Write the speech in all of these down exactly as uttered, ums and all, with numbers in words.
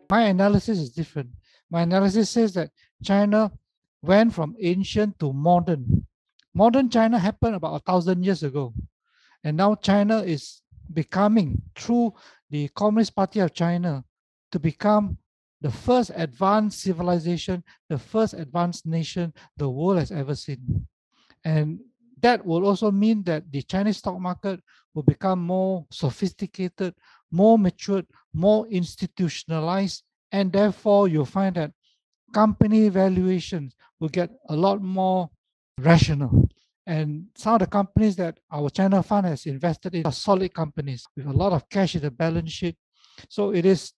My analysis is different. My analysis says that China went from ancient to modern. Modern China happened about a thousand years ago. And now China is becoming, through the Communist Party of China, to become the first advanced civilization, the first advanced nation the world has ever seen. And that will also mean that the Chinese stock market will become more sophisticated, more matured, more institutionalized, and therefore you'll find that company valuations will get a lot more rational. And some of the companies that our China fund has invested in are solid companies with a lot of cash in the balance sheet. So it is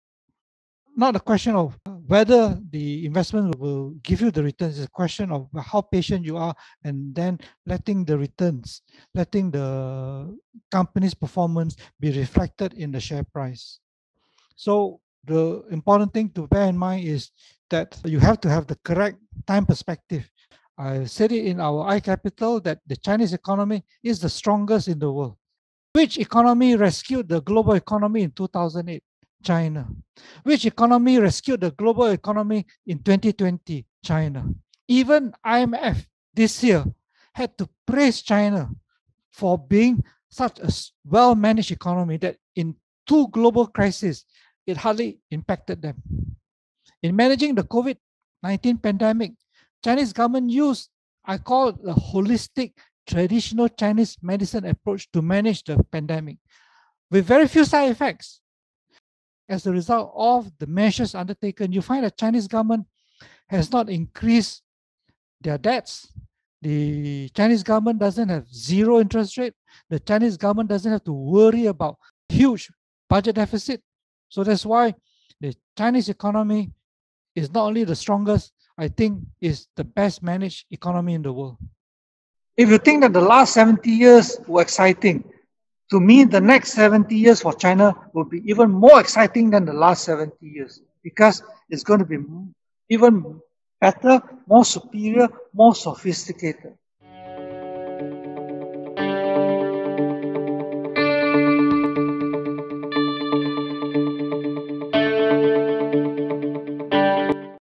not a question of whether the investment will give you the returns. It's a question of how patient you are, and then letting the returns, letting the company's performance be reflected in the share price. So the important thing to bear in mind is that you have to have the correct time perspective. I said it in our iCapital that the Chinese economy is the strongest in the world. Which economy rescued the global economy in two thousand eight? China. Which economy rescued the global economy in twenty twenty? China. Even I M F this year had to praise China for being such a well-managed economy that in two global crises, it hardly impacted them. In managing the COVID nineteen pandemic, Chinese government used, I call it a holistic traditional Chinese medicine approach to manage the pandemic with very few side effects. As a result of the measures undertaken, you find that Chinese government has not increased their debts. The Chinese government doesn't have zero interest rate. The Chinese government doesn't have to worry about huge budget deficit. So that's why the Chinese economy is not only the strongest, I think is the best managed economy in the world. If you think that the last seventy years were exciting, to me, the next seventy years for China will be even more exciting than the last seventy years, because it's going to be even better, more superior, more sophisticated.